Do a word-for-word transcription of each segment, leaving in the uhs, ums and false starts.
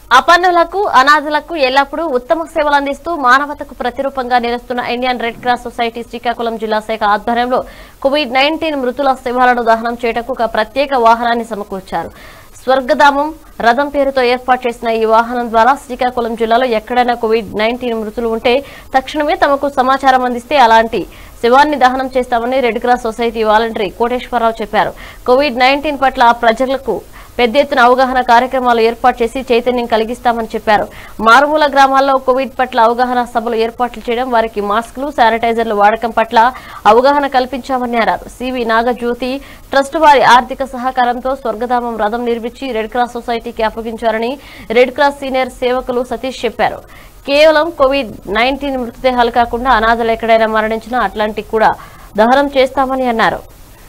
అపన్నులకు అనాథులకు ఎల్లప్పుడూ ఉత్తమ సేవలు అందిస్తూ మానవతకు ప్రతిరూపంగా నిలుస్తున్న Indian red cross society Srikakulam జిల్లా శాఖ ఆధ్వర్యంలో కోవిడ్ నైన్టీన్ మృతుల శవాలను దహనం చేయటకు ఒక ప్రత్యేక వాహనాన్ని సమకూర్చారు. స్వర్గధామం రథం పేరుతో ఏర్పాటు చేసిన ఈ వాహనం ద్వారా శ్రీకాకుళం జిల్లాలో ఎక్కడైనా కోవిడ్ నైన్టీన్ మృతులు ఉంటే తక్షణమే తమకు సమాచారం అందిస్తే అలాంటి శవాన్ని దహనం చేస్తామని red cross society voluntary Koteswararao చెప్పారు. కోవిడ్ నైన్టీన్ పట్ల ప్రజలకు పెద్ద ఎత్తున అవగాహన కార్యక్రమాలు ఏర్పాటు చేసి చైతన్యం కలిగిస్తామని చెప్పారు. మారుమూల గ్రామాల్లో కోవిడ్ పట్ల అవగాహన సభలు ఏర్పాట్లు చేయడం, వారికి మాస్కులు, శానిటైజర్ల వాడకం పట్ల అవగాహన కల్పించామని అన్నారు. సివి నాగజ్యోతి ట్రస్ట్ వారి ఆర్థిక సహకారంతో స్వర్గధామం రథం నిర్మించి రెడ్ క్రాస్ సొసైటీకి అప్పగించారని రెడ్ క్రాస్ సీనియర్ సేవకులు సతీష్ చెప్పారు. కేవలం కోవిడ్ నైన్టీన్ మృతదేహాలు కాకుండా అనాథలు ఎక్కడైనా మరణించినా అట్లాంటివి కూడా దహనం చేస్తామని అన్నారు.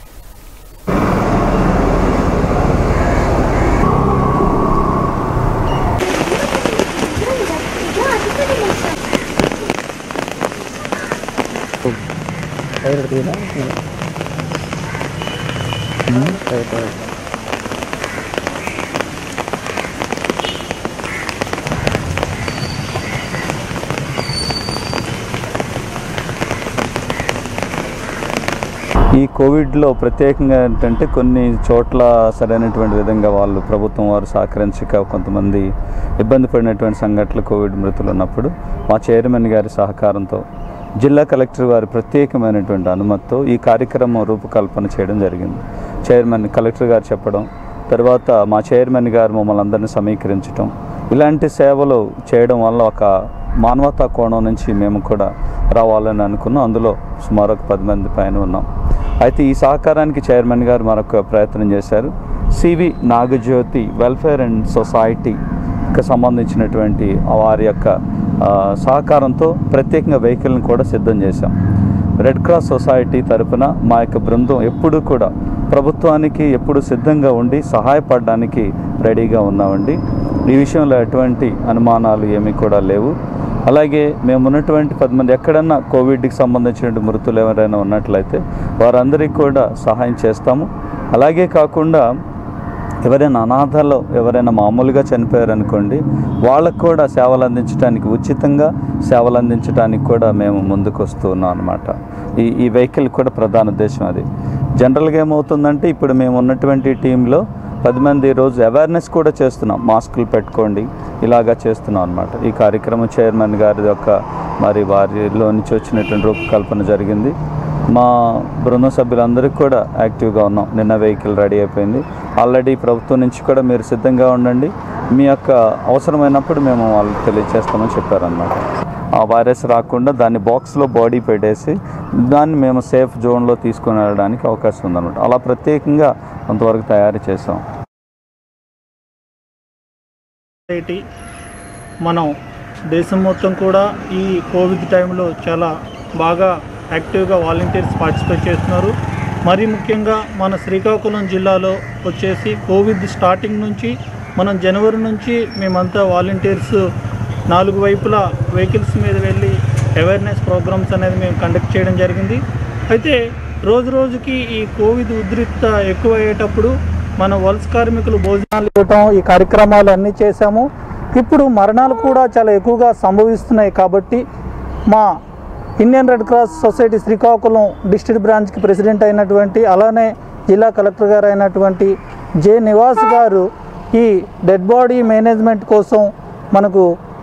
ఈ కోవిడ్లో ప్రత్యేకంగా ఏంటంటే కొన్ని చోట్ల సరైనటువంటి విధంగా వాళ్ళు ప్రభుత్వం వారు సహకరించక కొంతమంది ఇబ్బంది పడినటువంటి సంఘటనలు కోవిడ్ మృతులు ఉన్నప్పుడు మా చైర్మన్ గారి సహకారంతో జిల్లా కలెక్టర్ వారి ప్రత్యేకమైనటువంటి అనుమతితో ఈ కార్యక్రమం రూపకల్పన చేయడం జరిగింది. చైర్మన్ కలెక్టర్ గారు చెప్పడం, తర్వాత మా చైర్మన్ గారు మమ్మల్ని అందరినీ సమీకరించడం, ఇలాంటి సేవలు చేయడం వల్ల ఒక మానవతా కోణం నుంచి మేము కూడా రావాలని అనుకున్నాం. అందులో సుమారు ఒక పది మంది పైన ఉన్నాం. అయితే ఈ సహకారానికి చైర్మన్ గారు మరొక ప్రయత్నం చేశారు. సివి నాగజ్యోతి వెల్ఫేర్ అండ్ సొసైటీకి సంబంధించినటువంటి వారి యొక్క సహకారంతో ప్రత్యేకంగా వెహికల్ని కూడా సిద్ధం చేశాం. రెడ్ క్రాస్ సొసైటీ తరఫున మా యొక్క బృందం ఎప్పుడూ కూడా ప్రభుత్వానికి ఎప్పుడు సిద్ధంగా ఉండి సహాయపడడానికి రెడీగా ఉన్నామండి. ఈ విషయంలో ఎటువంటి అనుమానాలు ఏమీ కూడా లేవు. అలాగే మేము ఉన్నటువంటి పది మంది ఎక్కడన్నా కోవిడ్కి సంబంధించిన మృతులు ఎవరైనా ఉన్నట్లయితే వారందరికీ కూడా సహాయం చేస్తాము. అలాగే కాకుండా ఎవరైనా అనాథలో ఎవరైనా మామూలుగా చనిపోయారనుకోండి, వాళ్ళకు కూడా సేవలు అందించడానికి, ఉచితంగా సేవలు అందించడానికి కూడా మేము ముందుకు వస్తూ ఉన్నాం అన్నమాట. ఈ ఈ వెహికల్ కూడా ప్రధాన ఉద్దేశం అది. జనరల్గా ఏమవుతుందంటే ఇప్పుడు మేము ఉన్నటువంటి టీంలో పది మంది రోజు అవేర్నెస్ కూడా చేస్తున్నాం. మాస్కులు పెట్టుకోండి ఇలాగా చేస్తున్నాం అన్నమాట. ఈ కార్యక్రమం చైర్మన్ గారి యొక్క మరి వారిలో నుంచి వచ్చినటువంటి రూపకల్పన జరిగింది. మా బృందం సభ్యులందరికీ కూడా యాక్టివ్గా ఉన్నాం. నిన్న వెహికల్ రెడీ అయిపోయింది. ఆల్రెడీ ప్రభుత్వం నుంచి కూడా మీరు సిద్ధంగా ఉండండి, మీ యొక్క అవసరమైనప్పుడు మేము వాళ్ళకి తెలియజేస్తామని చెప్పారన్నమాట. ఆ వైరస్ రాకుండా దాన్ని బాక్స్లో బాడీ పెట్టేసి దాన్ని మేము సేఫ్ జోన్లో తీసుకుని వెళ్ళడానికి అవకాశం ఉందన్నమాట. అలా ప్రత్యేకంగా కొంతవరకు తయారు చేసాం. మనం దేశం మొత్తం కూడా ఈ కోవిడ్ టైంలో చాలా బాగా యాక్టివ్గా వాలంటీర్స్ పార్టిసిపేట్ చేస్తున్నారు. మరి ముఖ్యంగా మన శ్రీకాకుళం జిల్లాలో వచ్చేసి కోవిడ్ స్టార్టింగ్ నుంచి మనం జనవరి నుంచి మేమంతా వాలంటీర్స్ నాలుగు వైపులా వెహికల్స్ మీద వెళ్ళి అవేర్నెస్ ప్రోగ్రామ్స్ అనేది మేము కండక్ట్ చేయడం జరిగింది. అయితే రోజు రోజుకి ఈ కోవిడ్ ఉద్రిక్త ఎక్కువ అయ్యేటప్పుడు మన వలస కార్మికులు భోజనాలు ఇవ్వటం, ఈ కార్యక్రమాలు అన్నీ చేశాము. ఇప్పుడు మరణాలు కూడా చాలా ఎక్కువగా సంభవిస్తున్నాయి. కాబట్టి మా Indian red cross society Srikakulam district బ్రాంచ్కి ప్రెసిడెంట్ అయినటువంటి, అలానే జిల్లా కలెక్టర్ గారు అయినటువంటి జె నివాస్ గారు ఈ డెడ్ బాడీ మేనేజ్మెంట్ కోసం మనకు